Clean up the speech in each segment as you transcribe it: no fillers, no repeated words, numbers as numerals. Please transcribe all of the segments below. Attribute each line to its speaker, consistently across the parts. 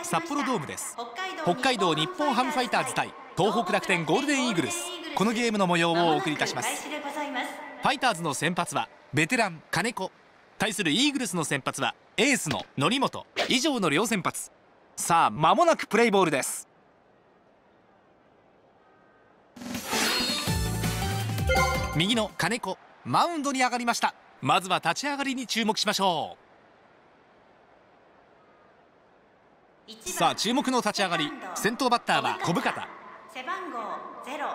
Speaker 1: 札幌ドームです。北海道日本ハムファイターズ対東北楽天ゴールデンイーグルス、このゲームの模様をお送りいたします。ファイターズの先発はベテラン金子、対するイーグルスの先発はエースの則本、以上の両先発。さあ間もなくプレイボールです。右の金子、マウンドに上がりました。まずは立ち上がりに注目しましょう。さあ注目の立ち上がり、先頭バッターは小深田。
Speaker 2: 背番号0。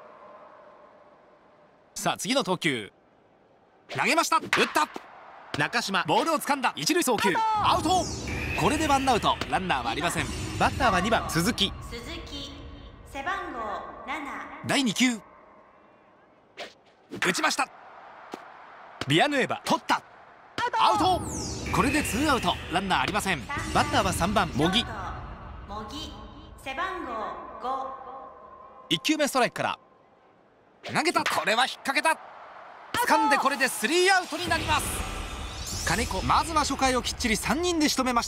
Speaker 1: さあ次の投球、投げました。打った。中島、ボールを掴んだ。一塁送球、アウト。これでワンアウト、ランナーはありません。バッターは2番鈴木。
Speaker 2: 背番号7。
Speaker 1: 第2球、打ちました。ビアヌエバ、取った。アウト。これでツーアウト、ランナーありません。バッターは3番茂木。
Speaker 2: 背番号5。
Speaker 1: 1球目ストライクから投げた。これは引っ掛けた。掴んでこれでスリーアウトになります。金子、まずは初回をきっちり3人で仕留めました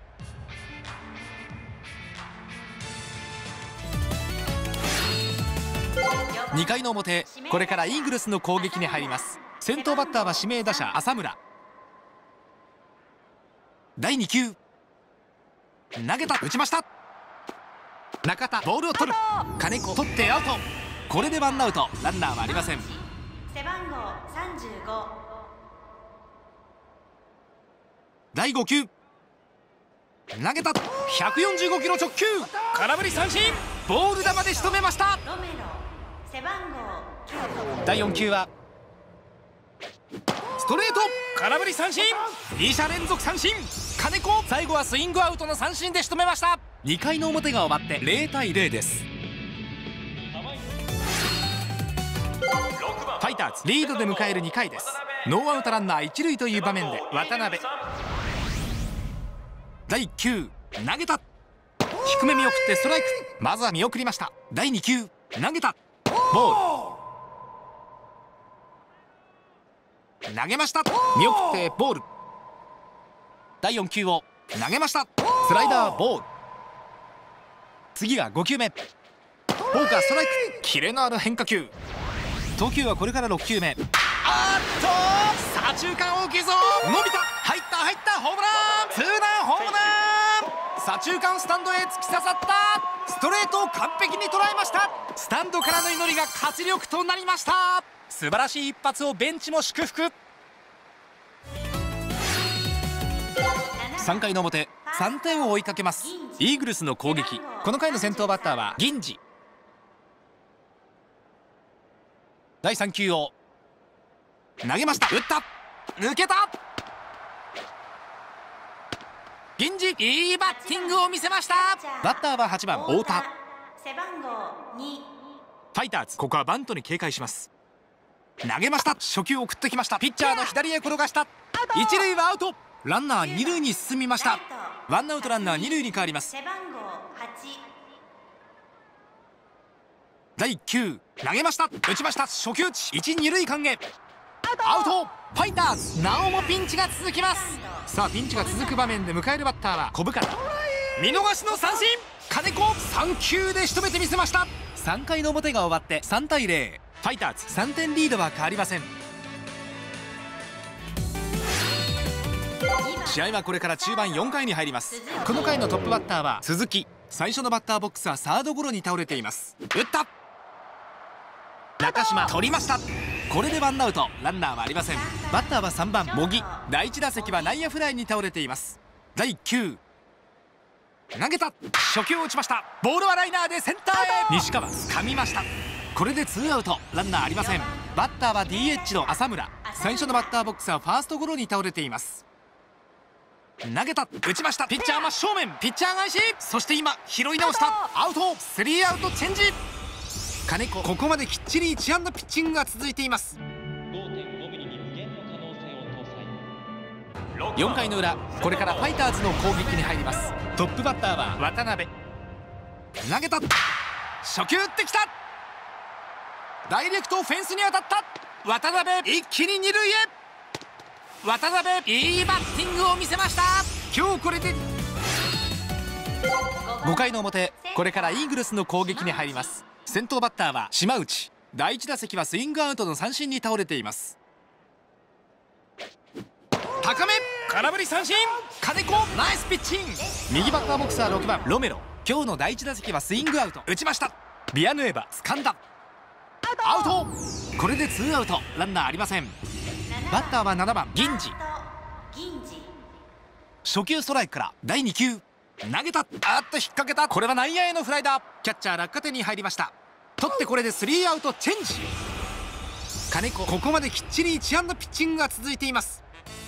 Speaker 1: 。2回の表、これからイーグルスの攻撃に入ります。先頭バッターは指名打者浅村。第2球、投げた。打ちました。中田、ボールを取る。金子、取ってアウト。これでワンアウト、ランナーはありません。
Speaker 2: 背番号35。
Speaker 1: 第5球、投げた。145キロ直球、空振り三振。ボール球で仕留めました。
Speaker 2: ロメロ、背番号9。
Speaker 1: 第4球はストレート、空振り三振。2者連続三振。金子、最後はスイングアウトの三振で仕留めました。2回の表が終わって0対0です。ファイターズリードで迎える2回です。ノーアウトランナー1塁という場面で渡辺。第1球、投げた。低め見送ってストライク。まずは見送りました。第2球、投げた。ボール。投げました。見送ってボール。第4球を投げました。スライダーボール。次が5球目、フォーク、ストライク。キレのある変化球。投球はこれから6球目。左中間大きいぞ。伸びた。入った入った。ホームラン。ツーランホームラン。左中間スタンドへ突き刺さった。ストレートを完璧に捉えました。スタンドからの祈りが活力となりました。素晴らしい一発をベンチも祝福。3回の表、3点を追いかけますイーグルスの攻撃。この回の先頭バッターは銀次。第3球を投げました。打った。抜けた。銀次、いいバッティングを見せました。バッターは8番太田。
Speaker 2: 背番号2。
Speaker 1: ファイターズ、ここはバントに警戒します。投げました。初球を送ってきました。ピッチャーの左へ転がした。一塁はアウト。ランナー二塁に進みました。ワンアウトランナー二塁に変わります。
Speaker 2: 背番号8。
Speaker 1: 第1球、投げました。打ちました。初球打ち。1、2塁間へアウト。ファイターズ、なおもピンチが続きます。さあピンチが続く場面で迎えるバッターは小深田。見逃しの三振。金子、3球で仕留めてみせました。3回の表が終わって3対0。ファイターズ3点リードは変わりません。試合はこれから中盤4回に入ります。この回のトップバッターは鈴木。最初のバッターボックスはサードゴロに倒れています。打った。中島、取りました。これでワンアウト、ランナーはありません。バッターは3番茂木。第1打席は内野フライに倒れています。第1球、投げた。初球を打ちました。ボールはライナーでセンターへ。西川、掴みました。これでツーアウト、ランナーありません。バッターは DH の浅村。最初のバッターボックスはファーストゴロに倒れています。投げた。打ちました。ピッチャー真正面。ピッチャー返し。そして今拾い直した。アウト。スリーアウトチェンジ。金子、ここまできっちり1安打ピッチングが続いています。4回の裏、これからファイターズの攻撃に入ります。トップバッターは渡辺。投げた。初球打ってきた。ダイレクトフェンスに当たった。渡辺、一気に二塁へ。渡辺、いいバッティングを見せました。今日これで 5回の表、これからイーグルスの攻撃に入ります。先頭バッターは島内。第1打席はスイングアウトの三振に倒れています。高め空振り三振、金子ナイスピッチング。右バッターボックスは6番ロメロ。今日の第1打席はスイングアウト、打ちました。ビアヌエバ掴んだ、アウト。これでツーアウト、ランナーありません。バッターは7番銀次。初球ストライクから第2球投げた、あっと引っ掛けた。これは内野へのフライだ。キャッチャー落下点に入りました。取ってこれでスリーアウトチェンジ。金子、ここまできっちり1安打ピッチングが続いています。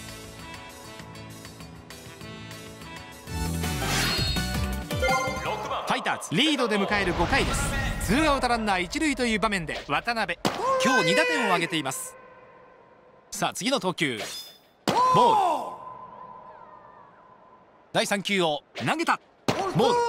Speaker 1: ファイターズリードで迎える5回です。ツーアウトランナー1塁という場面で渡辺、今日2打点を挙げています。さあ次の投球、ボール。第3球を投げた、ボール。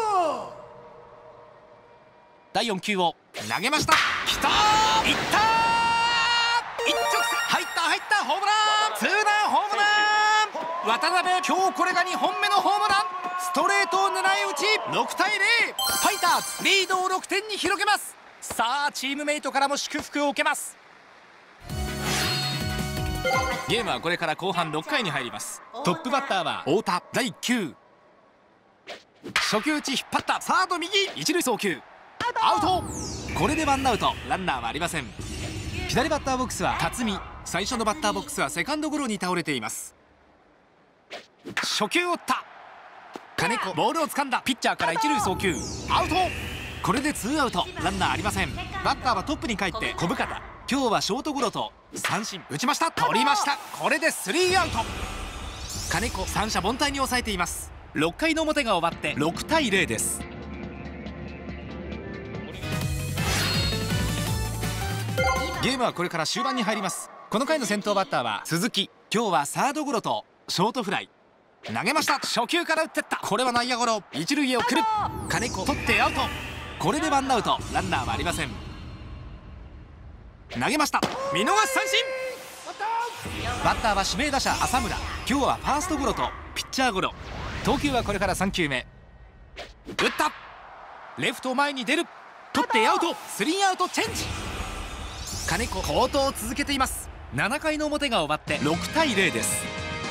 Speaker 1: 第4球を投げました。きたー、いったー、一直線、入ったホームラン、ツーランホームラン。渡辺、今日これが2本目のホームラン。ストレートを狙い撃ち、6対0。ファイターズリードを6点に広げます。さあチームメイトからも祝福を受けます。ゲームはこれから後半6回に入ります。トップバッターは太田。第1球、初球打ち引っ張った、サード右、一塁送球アウト。これでワンアウト、ランナーはありません。左バッターボックスは辰巳。最初のバッターボックスはセカンドゴロに倒れています。初球を打った、金子ボールを掴んだ、ピッチャーから一塁送球アウト。これでツーアウト、ランナーありません。バッターはトップに帰って小深田。今日はショートゴロと三振、打ちました、取りました。これでスリーアウト。金子三者凡退に抑えています。6回の表が終わって6対0です。ゲームはこれから終盤に入ります。この回の先頭バッターは鈴木。今日はサードゴロとショートフライ、投げました。初球から打ってった、これは内野ゴロ、一塁へ送る。金子取ってアウト。これでワンアウト、ランナーはありません。投げました、見逃し三振。バッターは指名打者浅村。今日はファーストゴロとピッチャーゴロ。投球はこれから3球目、打った、レフト前に出る、取ってアウト、スリーアウトチェンジ。金子好投を続けています。7回の表が終わって6対0です。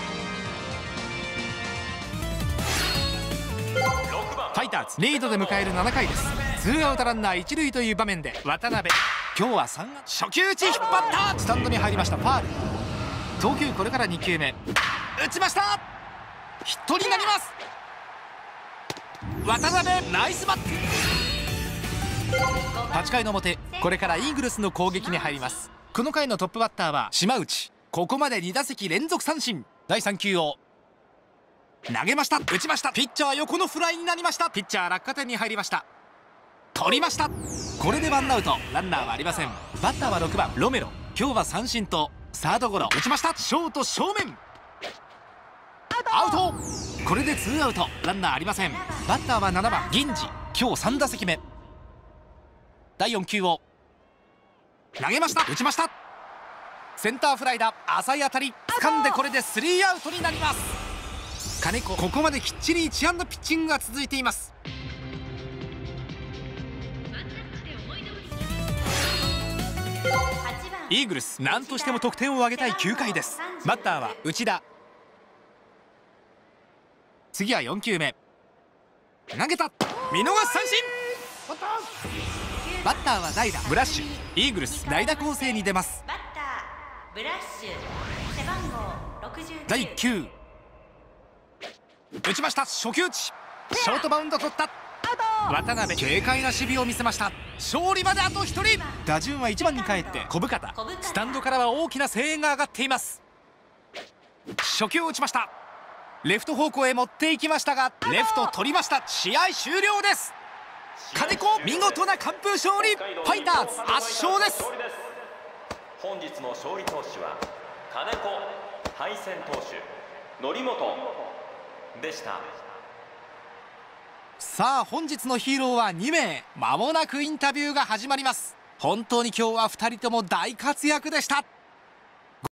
Speaker 1: ファイターズリードで迎える7回です。ツーアウトランナー1塁という場面で渡辺、今日は3安打。初球打ち引っ張った、スタンドに入りました、ファール。投球これから2球目、打ちました、ヒットになります。渡辺ナイスバット。8回の表、これからイーグルスの攻撃に入ります。この回のトップバッターは島内。ここまで2打席連続三振。第3球を投げました、打ちました。ピッチャー横のフライになりました。ピッチャー落下点に入りました、取りました。これでワンアウト、ランナーはありません。バッターは6番ロメロ。今日は三振とサードゴロ、打ちました。ショート正面アウト。これでツーアウト、ランナーありません。バッターは7番銀次。今日3打席目、第4球を投げました、打ちました。センターフライだ、浅い当たり掴んで、これでスリーアウトになります。金子ここまできっちり1安打ピッチングが続いています。イーグルス何としても得点を挙げたい9回です。バッターは内田。次は4球目、投げた、見逃し三振。バッターは代打ブラッシュ。イーグルス代打攻勢に出ます。
Speaker 2: バッターブラッシュ、背番号69。
Speaker 1: 第1球打ちました、初球打ち、ショートバウンド取った。渡辺軽快な守備を見せました。勝利まであと1人。打順は1番に帰って小深田。スタンドからは大きな声援が上がっています。初球を打ちました、レフト方向へ持っていきましたがレフト取りました。試合終了です。金子見事な完封勝利。ファイターズ圧勝です。
Speaker 3: 本日の勝利投手は金子、敗戦投手則本でした。
Speaker 1: さあ本日のヒーローは2名。間もなくインタビューが始まります。本当に今日は2人とも大活躍でした。